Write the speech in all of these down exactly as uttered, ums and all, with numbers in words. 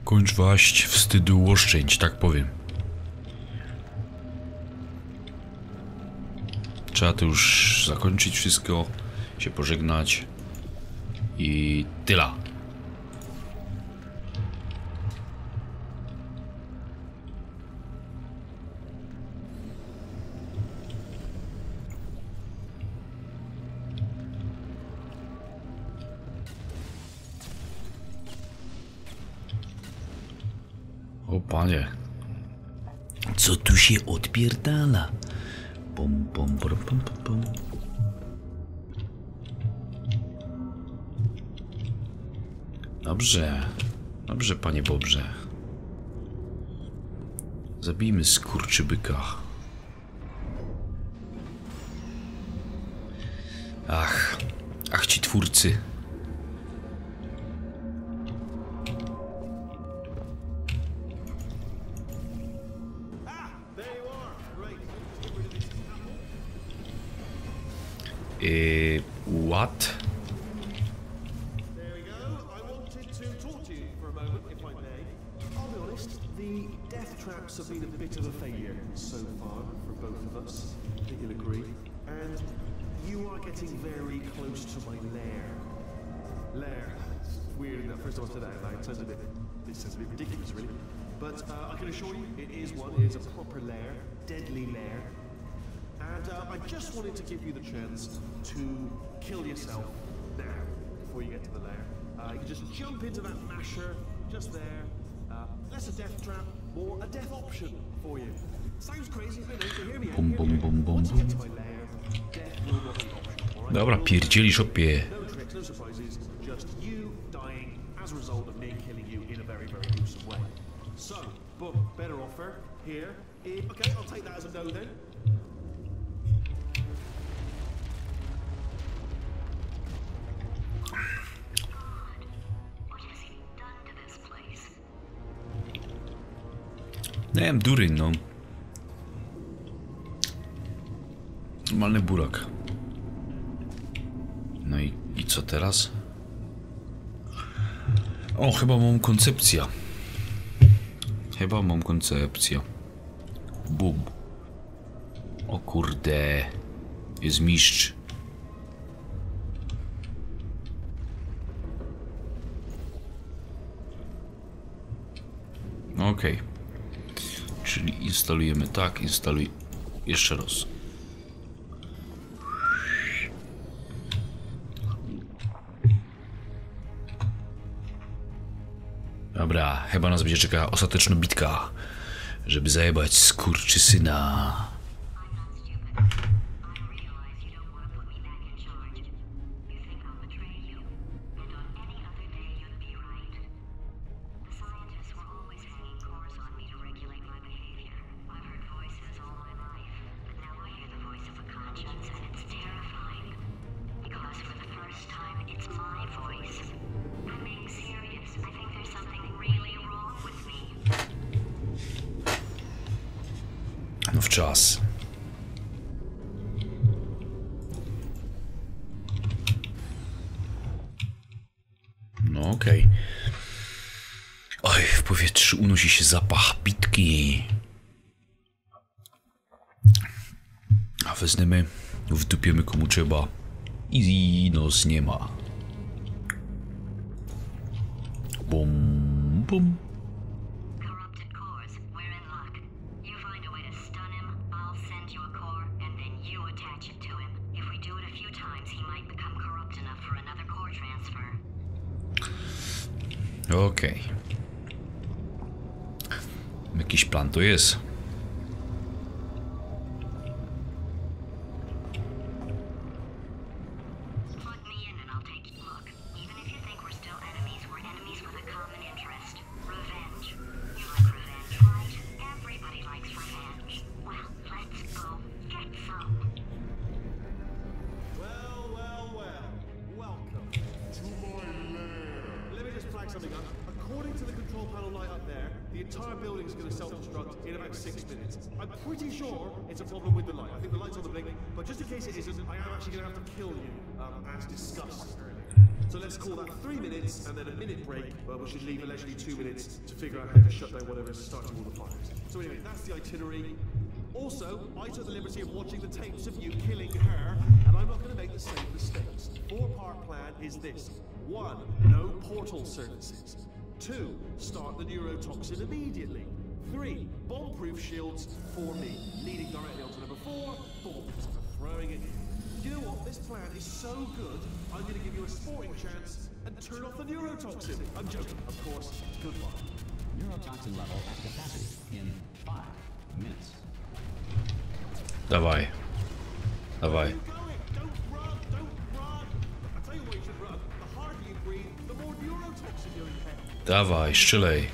Kończ waść wstydu oszczędź, tak powiem. Trzeba to już zakończyć wszystko, się pożegnać i tyle. O panie, co tu się odpierdala? Pom, pom, pom, pom, pom. Dobrze, dobrze, panie Bobrze. Zabijmy skurczybyka. Ach, ach ci twórcy. Uh, what? There we go. I wanted to talk to you for a moment, if I may. I'll be honest, the death traps have been a bit of a failure so far for both of us. I think you'll agree. And you are getting very close to my lair. Lair. It's weird enough. First time I said that, like, it sounds a bit, it sounds a bit ridiculous, really. But uh, I can assure you, it is one. It is a proper lair, deadly lair. And uh, I just wanted to give you the chance to kill yourself now, before you get to the lair. Uh, you can just jump into that masher, just there. Uh, less a death trap, more a death option for you. Sounds crazy, I know, so hear me out. Bum, bum, bum, bum, Once you get to my lair, death will not be an option, alright? Dobra, pierdzielisz opie. No tricks, no surprises, just you dying as a result of me killing you in a very, very gruesome way. So, boom, better offer here. Eh, okay, I'll take that as a no then. Nie wiem, dury, no. Normalny burak. No i, i co teraz? O, chyba mam koncepcję. Chyba mam koncepcję. Bum. O kurde. Jest mistrz. Okej. Okay. Czyli instalujemy tak, instaluj jeszcze raz. Dobra, chyba nas będzie czekała ostateczna bitka, żeby zajebać skurczysyna. No w czas. No okej. Okay. Oj, w powietrzu unosi się zapach bitki. A wezmemy, wdupiemy komu trzeba i nos nie ma. Bum, bum. Okej. Okay. Jakiś plan to jest. According to the control panel light up there, the entire building is going to self-destruct in about six minutes. I'm pretty sure it's a problem with the light. I think the light's on the blink, but just in case it isn't, I am actually going to have to kill you, um, as discussed earlier. So let's call that three minutes and then a minute break, where we should leave allegedly two minutes to figure out how to shut down whatever's starting all the fires. So anyway, that's the itinerary. Also, I took the liberty of watching the tapes of you killing her, and I'm not going to make the same mistakes. Four-part plan is this. One, no portal services. Two, start the neurotoxin immediately. Three, bomb-proof shields for me, leading directly onto number four, bombs, throwing it in. You know what? This plan is so good, I'm going to give you a sporting chance and turn off the neurotoxin. I'm joking, of course. Goodbye. Neurotoxin level at capacity in five minutes. Dawaj. Dawaj. Keep going. Don't run. Don't run. I tell you why you should run. The harder you breathe, the more neurotoxin you're inhaling. Dawaj, strzelej.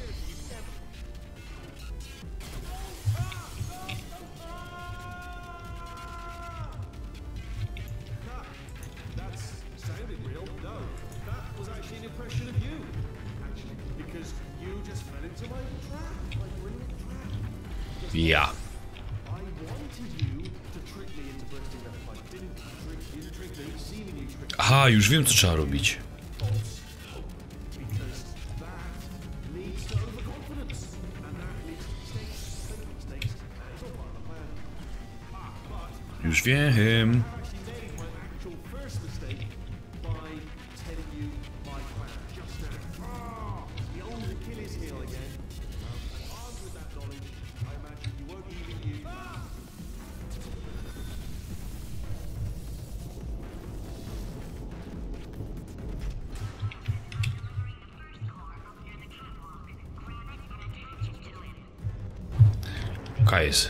That sounded real. No, that was actually an impression of you. Actually, because you just fell into my trap, my brilliant trap. Ja. I wanted you to trick me into bursting that pipe. Didn't trick you, trick me, seemingly trick me. Aha, już wiem, co trzeba robić. False hope. Because that leads to overconfidence. And that leads to mistakes. And mistakes. It's all part of the plan. Ah, but Już wiem. I actually made my actual first mistake by telling you my plan just now. Ah, the old Achilles heel again. Um, and armed with that knowledge, I imagine you won't even use. Ah! Kajs.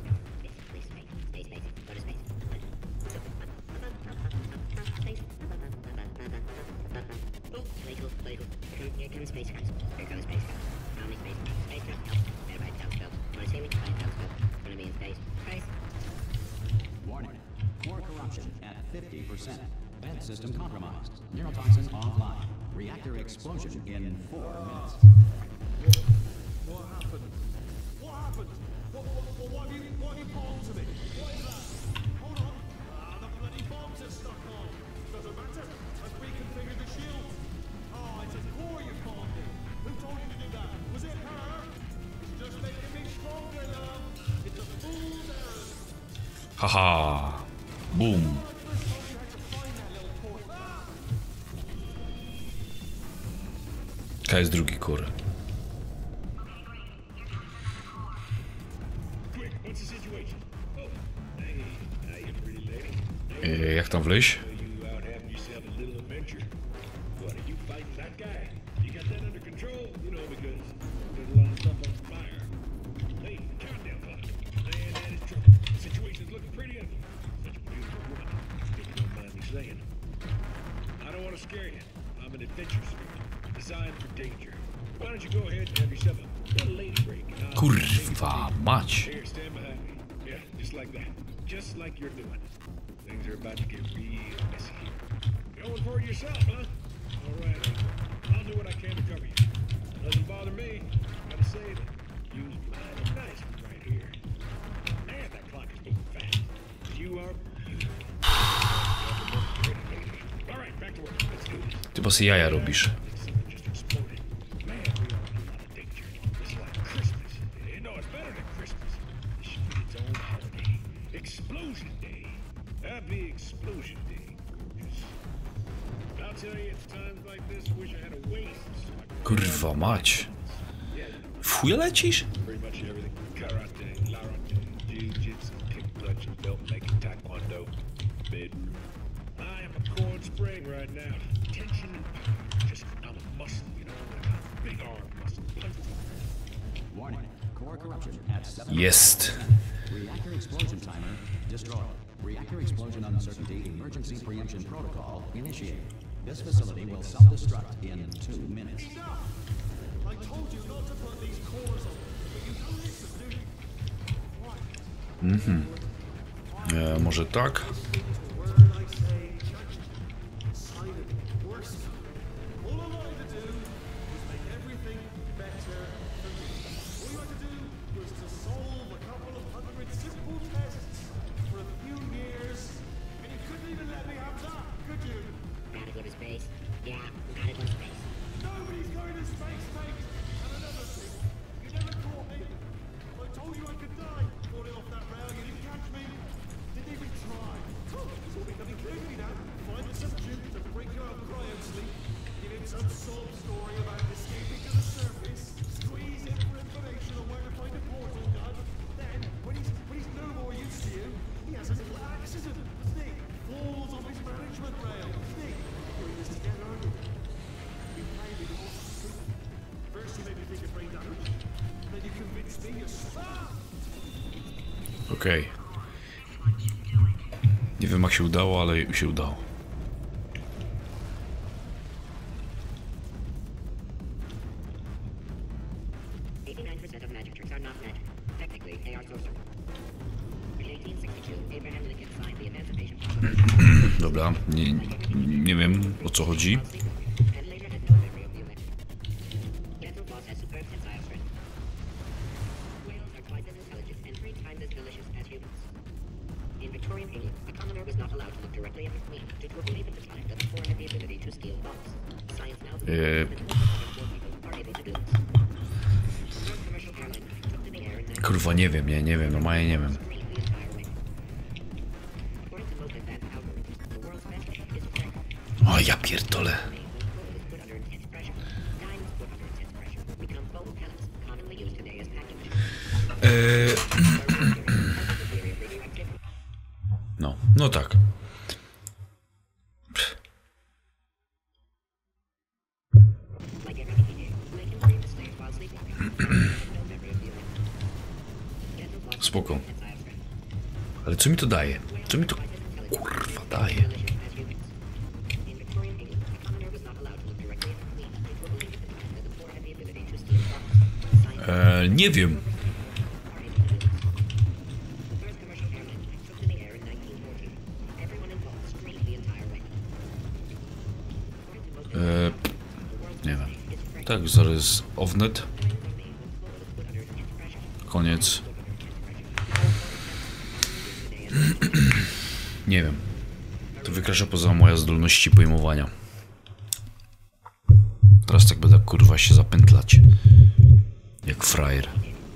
Warning. Core corruption at fifty percent. Vent system compromised. Neurotoxin offline. Reactor explosion in four minutes. What happened? What happened? What, what, what, what have you, what have you bombed to me? What is that? Hold on. Ah, the bloody bombs are stuck on. Doesn't matter. I've reconfigured the shield. Oh, it's a core you bombed me. Who told you to do that? Was it her? It's just making me stronger, love. It's a fool's errand. Haha. Boom. I first told you how to find that little core. Ah! Kajs drugi kur. Quick, what's the situation? Oh, hey, hey, pretty lady. E, jak tam wleźć? You out having yourself a little adventure. What, are you fighting that guy? You got that under control? You know, because there's a lot of stuff on fire. Hey, countdown clock. Man, that is trouble. The situation's looking pretty ugly. Such a beautiful woman, if you don't mind me saying. I don't want to scare you. I'm an adventure spirit, designed for danger. Why don't you go ahead and have yourself a little lady break? and I'll- Kurwa, mać. Here, stand behind me. Yeah, just like that. Just like you're doing. Things are about to get real messy here. Going for it yourself, huh? All right, I'll do what I can to cover you. Doesn't bother me. Gotta say that you was mighty nice right here. Man, that clock is moving fast. You are beautiful. All right, back to work. Let's do this. Ty bo jaja robisz. Something just exploded. Man, we are in a lot of danger. It's like Christmas. Eh, No, it's better than Christmas. It should be its own holiday. Explosion Day. Happy Explosion Day. 'Cause I'll tell you, it's times like this, wish I had a waist. So I could Kurwa, mać. W chuj lecisz? pretty much everything. Karate, larate, jiu-jitsu, kickpunch, belt making, taekwondo, bedroom. I am a corn spring right now. Tension and power. Just, I'm a muscle, you know, like a big arm muscle. Punch. Warning. Core corruption at seven. Jest. Reactor explosion timer destroyed. Reactor explosion uncertainty emergency preemption protocol initiated. This facility will self-destruct in two minutes. Enough! I told you not to put these cores on, but you don't listen, do you? What? E, może tak? Word I say, judgment, silent, worst. All I wanted to do was make everything better for me. All you had to do was to solve a couple of hundred simple tests for a few years, and you couldn't even let me have that, could you? Gotta go to space. Okej. Okay. Nie wiem jak się udało, ale się udało. Dobra, nie, nie wiem o co chodzi. Eee. Kurwa, nie wiem, nie, nie wiem, normalnie nie wiem. O, ja pierdolę. Eee. No, no tak. Spoko. Ale co mi to daje? Co mi to kurwa daje? Eee, nie wiem. Eee, nie wiem. Tak, zaraz Ownet. Koniec. Nie wiem. To wykracza poza moje zdolności pojmowania. Teraz tak będę kurwa się zapętlać. Jak frajer.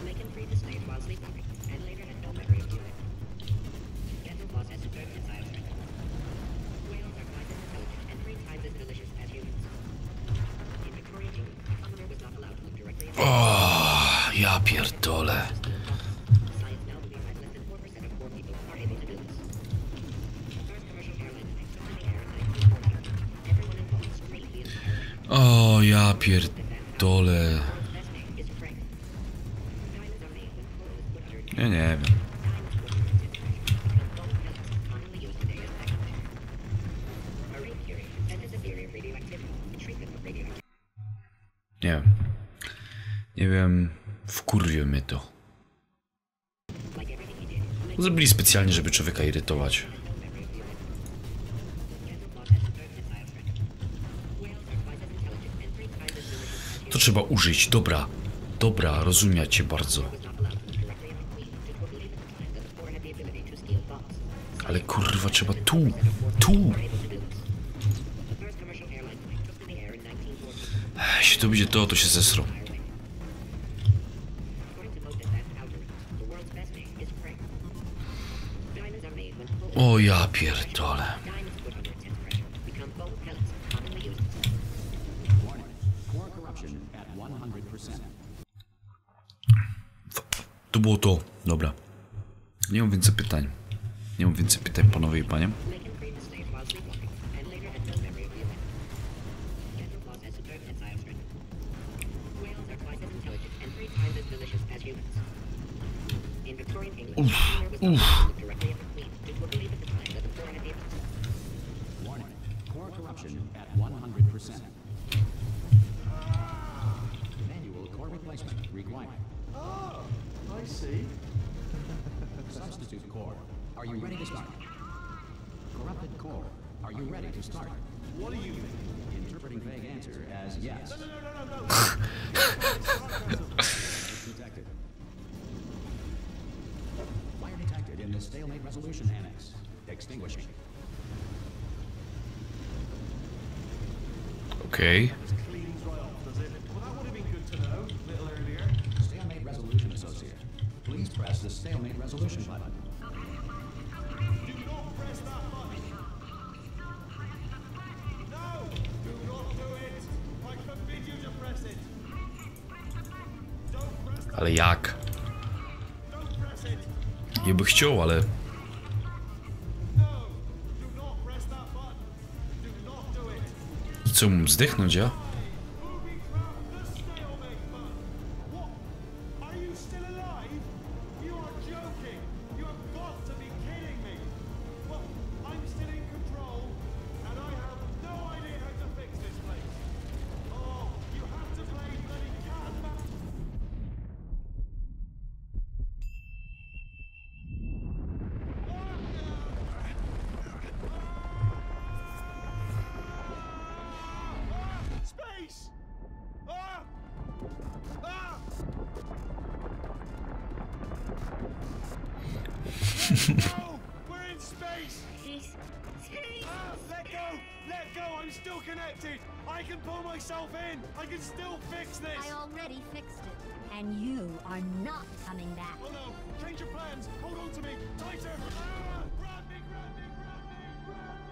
O, ja pierdolę. O, ja pierdolę. Ja nie wiem. Nie wiem. Nie wiem. Wkurwił mnie to. Zrobili specjalnie, żeby człowieka irytować. To trzeba użyć, dobra. Dobra, rozumiem cię bardzo. Ale kurwa, trzeba tu, tu. Jeśli to będzie to, to się zesrą. O ja pierdolę. To było to. Dobra. Nie mam więcej pytań. Nie mam więcej pytań, panowie i panie. Uff, uff. Substitute core. Are you ready to start? Corrupted core. Are you ready to start? What do you mean? Interpreting vague answer as yes. No, no, no, no, no. Detected. Fire detected in the stalemate resolution annex. Extinguishing. Okay. Cleans right off, does it? Well, that would have been good to know a little earlier. Stalemate resolution associate. Please press the stalemate resolution button. Do not press that button. No! Do not do it! I forbid you to press it! Don't press that. Ale jak? Don't press it! Nie by chciał, ale... No! Do not press that button! Do not do it! Co, mu zdechnąć, ja? Moving through the stalemate button! What? Are you still alive? You are joking! You have No! We're in space! Ah, let go! Let go! I'm still connected! I can pull myself in! I can still fix this! I already fixed it. And you are not coming back. Oh no! Change your plans! Hold on to me! Tighter! Ah! Grab me! Grab me! Grab me! Grab me!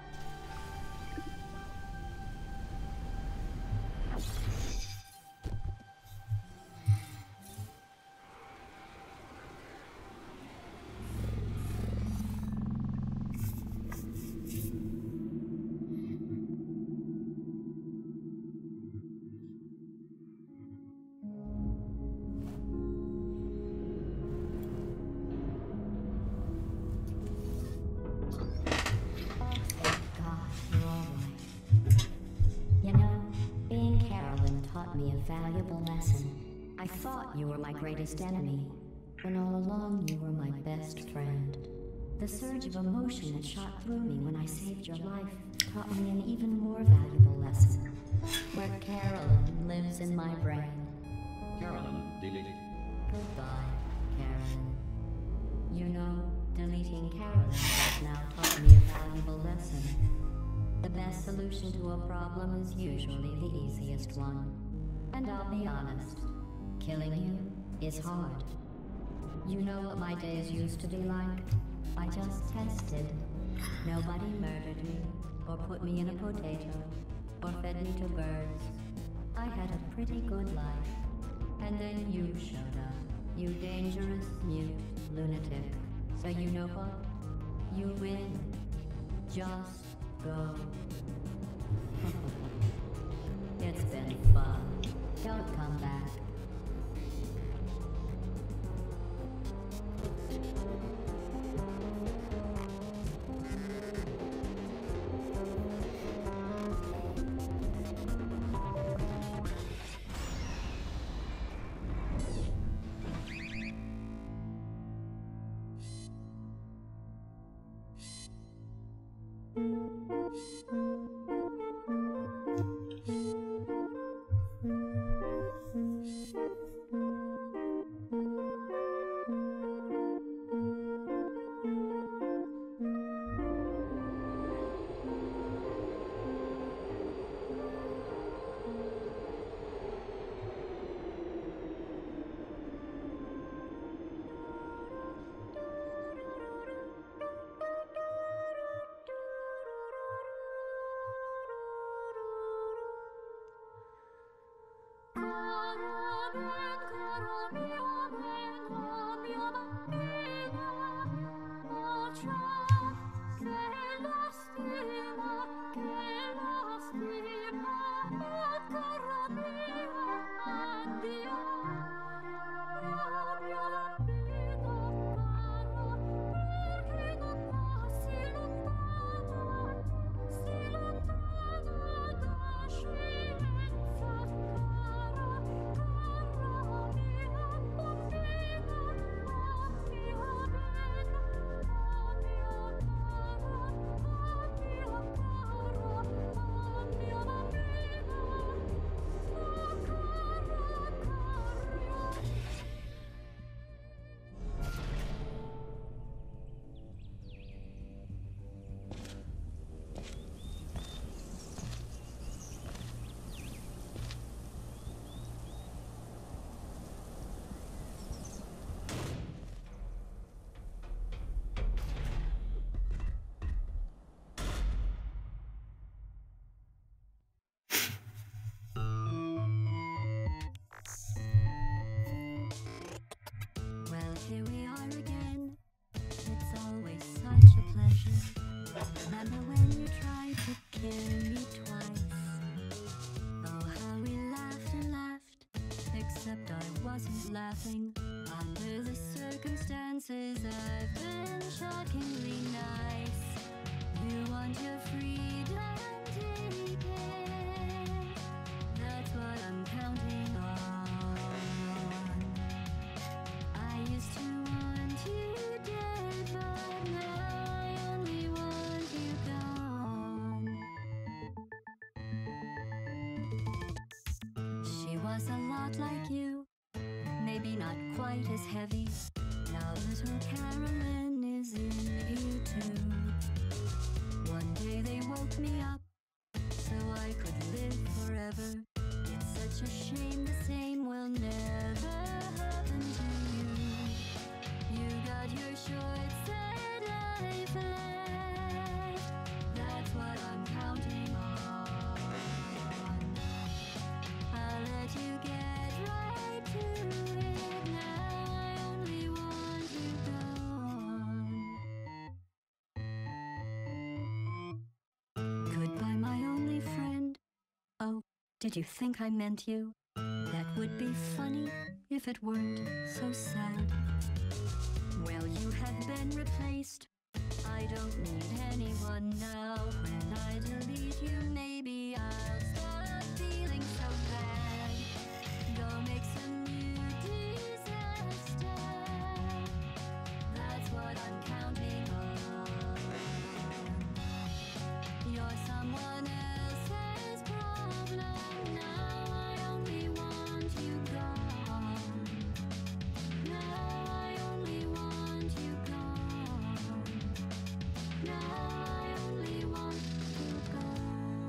Valuable lesson. I thought you were my greatest enemy, when all along you were my best friend. The surge of emotion that shot through me when I saved your life taught me an even more valuable lesson, where Carolyn lives in my brain. Carolyn, delete. Goodbye, Carolyn. You know, deleting Carolyn has now taught me a valuable lesson. The best solution to a problem is usually the easiest one. And I'll be honest, killing you is hard. You know what my days used to be like? I just tested. Nobody murdered me, or put me in a potato, or fed me to birds. I had a pretty good life. And then you showed up, you dangerous, mute lunatic. So you know what? You win. Just go. It's been fun. Don't come back. Laughing under the circumstances, I've been shockingly nice. You want your freedom, take it. That's what I'm counting on. I used to want you dead, but now I only want you gone. She was a lot like you. Maybe not quite as heavy. Now little Carolyn is in you too. One day they woke me up so I could live forever. It's such a shame the same will never happen to you. You got your short set life left. That's what I'm counting on. I'll let you get right to it now. I only want you gone. Goodbye, my only friend. Oh, did you think I meant you? That would be funny if it weren't so sad. Well, you have been replaced. I don't need anyone now. When I delete you, maybe I'll stop feeling so bad. Go make some new disaster. That's what I'm counting on. You're someone else's problem now. I only want you gone. Now I only want you gone. Now I only want you gone.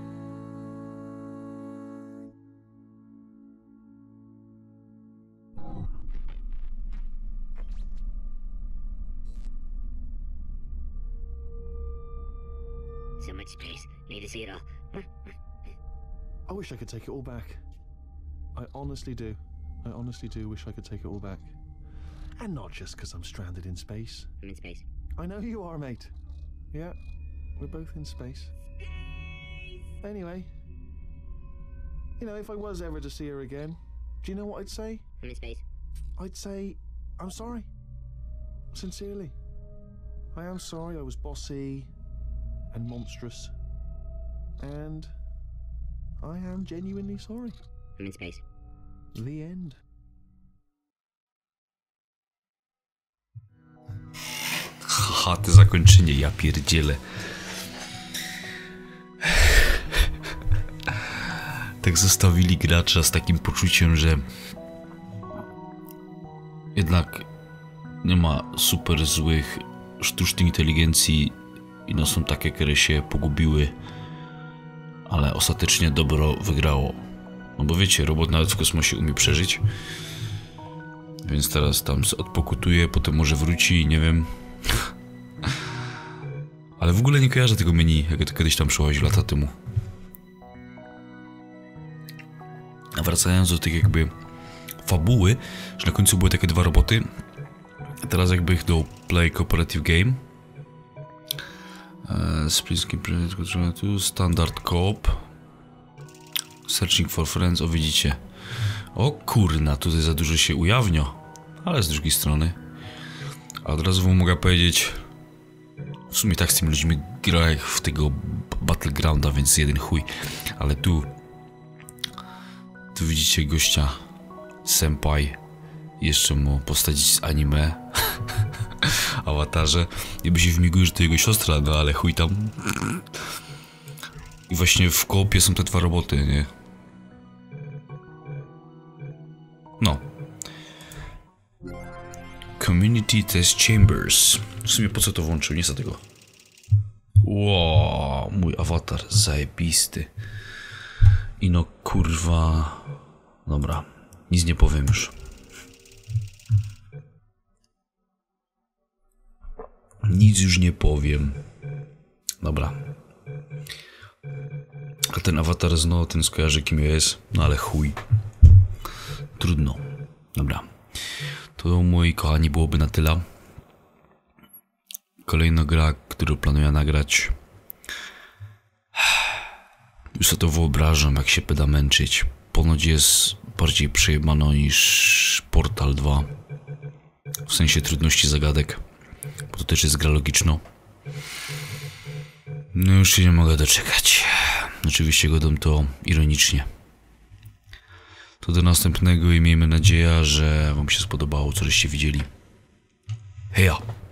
So much space. Need to see it all. I wish I could take it all back. I honestly do. I honestly do wish I could take it all back. And not just because I'm stranded in space. I'm in space. I know you are, mate. Yeah, we're both in space. Anyway, you know, if I was ever to see her again, do you know what I'd say? I'm in space. I'd say, I'm sorry. Sincerely. I am sorry I was bossy and monstrous. And I am genuinely sorry. I'm in space. The end. Haha, te zakończenie, ja pierdzielę. Tak zostawili gracza z takim poczuciem, że jednak nie ma super złych sztucznej inteligencji i no są takie, które się pogubiły, ale ostatecznie dobro wygrało. No bo wiecie, robot nawet w kosmosie umie przeżyć, więc teraz tam odpokutuje, potem może wróci i nie wiem. Ale w ogóle nie kojarzę tego menu, jak to kiedyś tam przechodził lata temu. A wracając do tych jakby fabuły, że na końcu były takie dwa roboty, a teraz jakby ich do Play Cooperative Game. Uh, Split Screen tu Standard Coop. Searching for Friends, o widzicie. O kurna, tutaj za dużo się ujawnia, ale z drugiej strony. A od razu wam mogę powiedzieć, w sumie tak z tymi ludźmi gra jak w tego Battlegrounda, więc jeden chuj. Ale tu, tu widzicie gościa, senpai, jeszcze mu postać z anime, awatarze. Niby się wmiguje, że to jego siostra, no ale chuj tam. I właśnie w koopie są te dwa roboty, nie? No. Community Test Chambers. W sumie po co to włączył? Nie za tego. Wow, mój awatar zajebisty. I no kurwa. Dobra, nic nie powiem już. Nic już nie powiem. Dobra. A ten awatar znowu, ten skojarzy kim jest. No ale chuj. Trudno. Dobra. To moi kochani byłoby na tyle. Kolejna gra, którą planuję nagrać. Już sobie to wyobrażam, jak się peda męczyć. Ponoć jest bardziej przejebano niż Portal dwa. W sensie trudności zagadek. Bo to też jest gra logiczna. No już się nie mogę doczekać. Oczywiście godam to ironicznie. To do następnego i miejmy nadzieję, że wam się spodobało, co żeście widzieli. Heja!